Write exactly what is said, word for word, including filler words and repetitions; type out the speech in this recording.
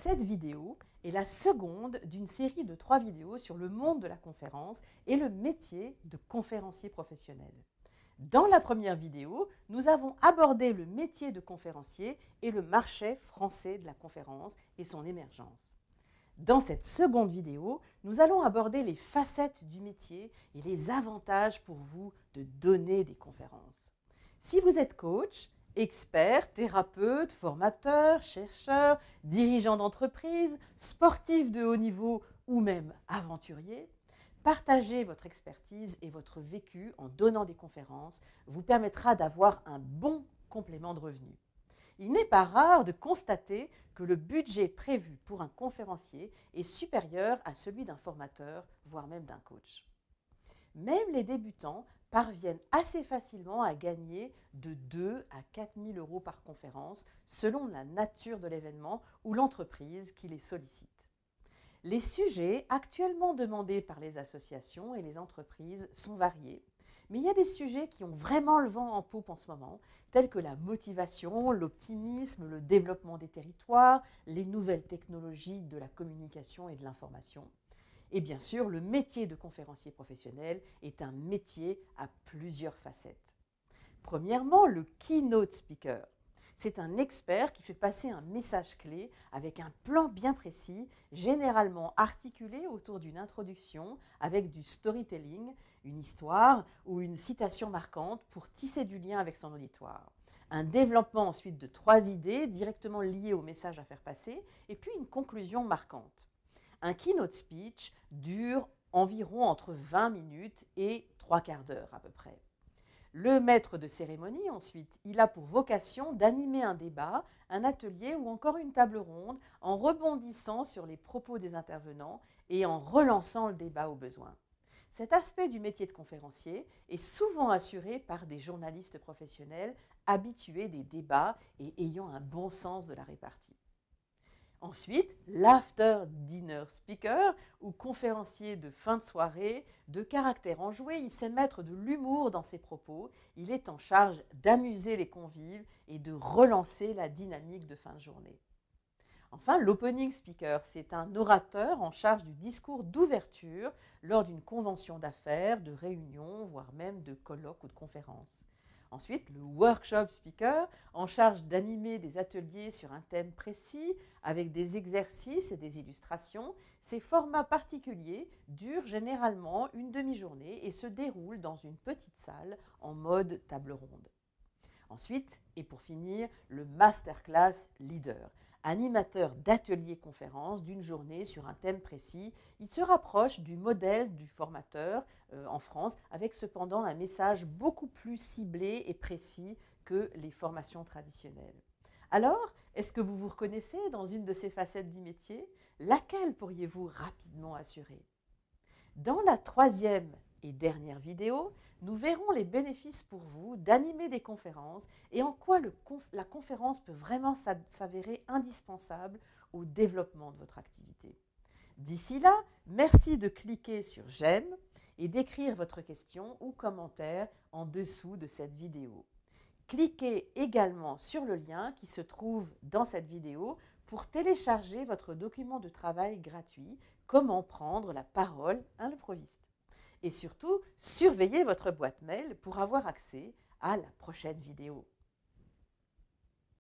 Cette vidéo est la seconde d'une série de trois vidéos sur le monde de la conférence et le métier de conférencier professionnel. Dans la première vidéo, nous avons abordé le métier de conférencier et le marché français de la conférence et son émergence. Dans cette seconde vidéo, nous allons aborder les facettes du métier et les avantages pour vous de donner des conférences. Si vous êtes coach, expert, thérapeute, formateur, chercheur, dirigeant d'entreprise, sportif de haut niveau ou même aventurier, partager votre expertise et votre vécu en donnant des conférences vous permettra d'avoir un bon complément de revenus. Il n'est pas rare de constater que le budget prévu pour un conférencier est supérieur à celui d'un formateur, voire même d'un coach. Même les débutants parviennent assez facilement à gagner de deux à quatre mille euros par conférence selon la nature de l'événement ou l'entreprise qui les sollicite. Les sujets actuellement demandés par les associations et les entreprises sont variés, mais il y a des sujets qui ont vraiment le vent en poupe en ce moment, tels que la motivation, l'optimisme, le développement des territoires, les nouvelles technologies de la communication et de l'information. Et bien sûr, le métier de conférencier professionnel est un métier à plusieurs facettes. Premièrement, le keynote speaker. C'est un expert qui fait passer un message clé avec un plan bien précis, généralement articulé autour d'une introduction avec du storytelling, une histoire ou une citation marquante pour tisser du lien avec son auditoire. Un développement ensuite de trois idées directement liées au message à faire passer et puis une conclusion marquante. Un keynote speech dure environ entre vingt minutes et trois quarts d'heure à peu près. Le maître de cérémonie, ensuite, il a pour vocation d'animer un débat, un atelier ou encore une table ronde en rebondissant sur les propos des intervenants et en relançant le débat au besoin. Cet aspect du métier de conférencier est souvent assuré par des journalistes professionnels habitués des débats et ayant un bon sens de la répartie. Ensuite, l'after dinner speaker ou conférencier de fin de soirée, de caractère enjoué, il sait mettre de l'humour dans ses propos, il est en charge d'amuser les convives et de relancer la dynamique de fin de journée. Enfin, l'opening speaker, c'est un orateur en charge du discours d'ouverture lors d'une convention d'affaires, de réunion, voire même de colloques ou de conférences. Ensuite, le workshop speaker, en charge d'animer des ateliers sur un thème précis avec des exercices et des illustrations. Ces formats particuliers durent généralement une demi-journée et se déroulent dans une petite salle en mode table ronde. Ensuite, et pour finir, le masterclass leader, animateur d'ateliers conférences d'une journée sur un thème précis. Il se rapproche du modèle du formateur euh, en France, avec cependant un message beaucoup plus ciblé et précis que les formations traditionnelles. Alors, est-ce que vous vous reconnaissez dans une de ces facettes du métier? Laquelle pourriez-vous rapidement assurer? Dans la troisième et dernière vidéo, nous verrons les bénéfices pour vous d'animer des conférences et en quoi le conf- la conférence peut vraiment s'avérer indispensable au développement de votre activité. D'ici là, merci de cliquer sur j'aime et d'écrire votre question ou commentaire en dessous de cette vidéo. Cliquez également sur le lien qui se trouve dans cette vidéo pour télécharger votre document de travail gratuit « Comment prendre la parole à l'improviste ». Et surtout, surveillez votre boîte mail pour avoir accès à la prochaine vidéo.